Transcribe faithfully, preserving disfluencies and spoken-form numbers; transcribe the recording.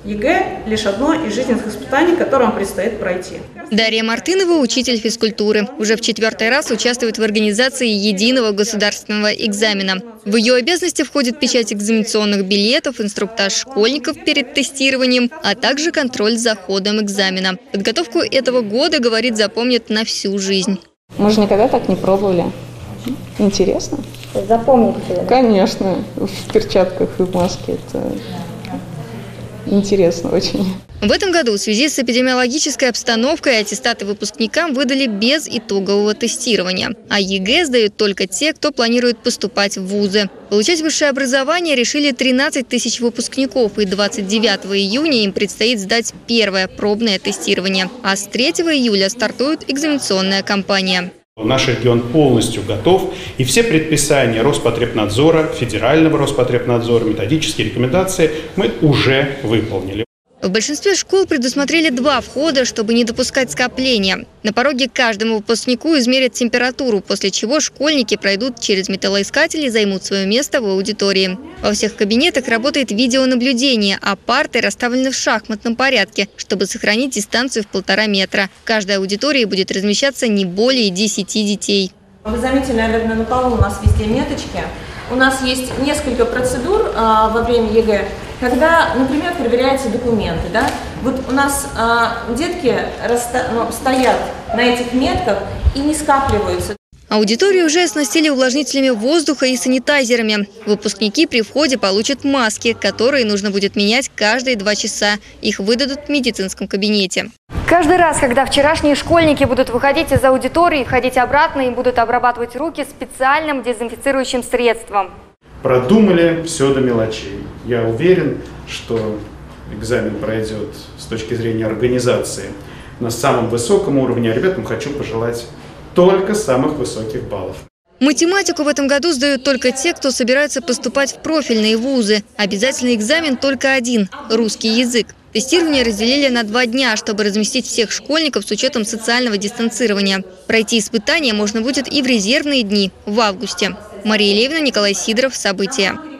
ЕГЭ – лишь одно из жизненных испытаний, которые вам предстоит пройти. Дарья Мартынова – учитель физкультуры. Уже в четвертый раз участвует в организации единого государственного экзамена. В ее обязанности входит печать экзаменационных билетов, инструктаж школьников перед тестированием, а также контроль за ходом экзамена. Подготовку этого года, говорит, запомнит на всю жизнь. Мы же никогда так не пробовали. Интересно? Запомните? Конечно, в перчатках и в маске. Это интересно очень. В этом году в связи с эпидемиологической обстановкой аттестаты выпускникам выдали без итогового тестирования. А ЕГЭ сдают только те, кто планирует поступать в вузы. Получать высшее образование решили тринадцать тысяч выпускников, и двадцать девятого июня им предстоит сдать первое пробное тестирование. А с третьего июля стартует экзаменационная кампания. Наш регион полностью готов, и все предписания Роспотребнадзора, федерального Роспотребнадзора, методические рекомендации мы уже выполнили. В большинстве школ предусмотрели два входа, чтобы не допускать скопления. На пороге каждому выпускнику измерят температуру, после чего школьники пройдут через металлоискатель и займут свое место в аудитории. Во всех кабинетах работает видеонаблюдение, а парты расставлены в шахматном порядке, чтобы сохранить дистанцию в полтора метра. В каждой аудитории будет размещаться не более десяти детей. Вы заметили, наверное, на полу у нас везде меточки. У нас есть несколько процедур а, во время ЕГЭ, когда, например, проверяются документы. Да? Вот у нас а, детки расста- ну, стоят на этих метках и не скапливаются. Аудиторию уже оснастили увлажнителями воздуха и санитайзерами. Выпускники при входе получат маски, которые нужно будет менять каждые два часа. Их выдадут в медицинском кабинете. Каждый раз, когда вчерашние школьники будут выходить из аудитории, ходить обратно, им будут обрабатывать руки специальным дезинфицирующим средством. Продумали все до мелочей. Я уверен, что экзамен пройдет с точки зрения организации на самом высоком уровне. А ребятам хочу пожелать только самых высоких баллов. Математику в этом году сдают только те, кто собирается поступать в профильные вузы. Обязательный экзамен только один – русский язык. Тестирование разделили на два дня, чтобы разместить всех школьников с учетом социального дистанцирования. Пройти испытания можно будет и в резервные дни в августе. Мария Левина, Николай Сидоров. События.